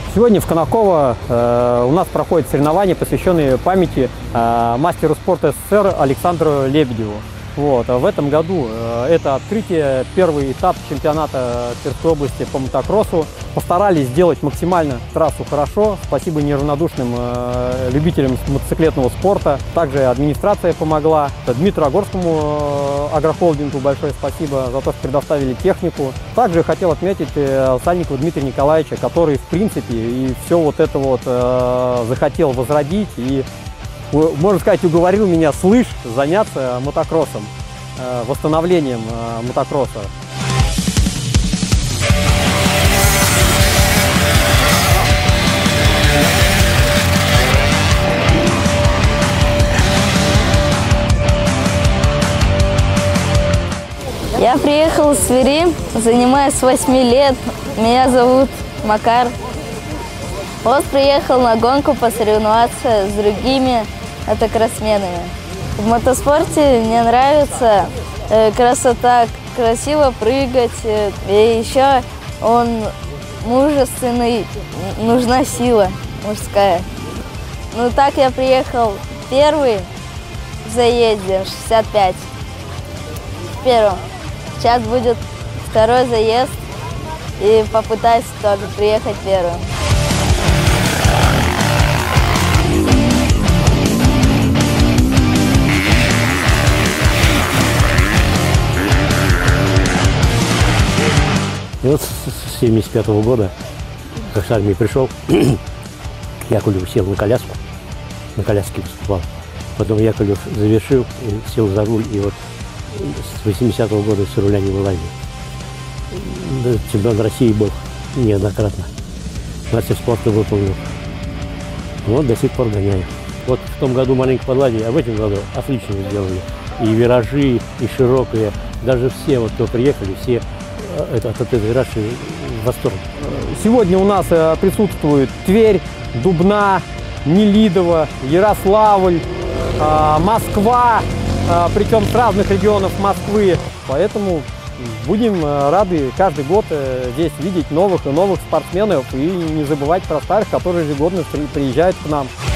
Сегодня в Конаково у нас проходят соревнования, посвященные памяти мастеру спорта СССР Александру Лебедеву. В этом году это открытие, первый этап чемпионата Тверской области по мотокроссу. Постарались сделать максимально трассу хорошо. Спасибо неравнодушным любителям мотоциклетного спорта. Также администрация помогла. Дмитрогорскому агрохолдингу большое спасибо за то, что предоставили технику. Также хотел отметить Сальникова Дмитрия Николаевича, который в принципе и все вот это захотел возродить и, можно сказать, уговорил меня заняться мотокроссом, восстановлением мотокросса. Я приехал из Твери, занимаюсь с 8 лет, меня зовут Макар. Вот приехал на гонку посоревноваться с другими мотокроссменами. В мотоспорте мне нравится красота, красиво прыгать, и еще он мужественный, нужна сила мужская. Ну так я приехал первый в заезде, 65, в первом. Сейчас будет второй заезд и попытаюсь тоже приехать первым. И вот с 1975 года, как с армии пришел, Яковлев сел на коляске выступал. Потом Яковлев завершил, сел за руль, и вот с 80-го года с руля не вылазил. Чемпион России был неоднократно. Мастер спорта выполнил. Вот до сих пор гоняю. Вот в том году маленько подладили, а в этом году отлично сделали. И виражи, и широкие. Даже все, вот кто приехали, все от этой раши в восторге. Сегодня у нас присутствует Тверь, Дубна, Нелидово, Ярославль, Москва, причем с разных регионов Москвы. Поэтому будем рады каждый год здесь видеть новых и новых спортсменов и не забывать про старых, которые ежегодно приезжают к нам.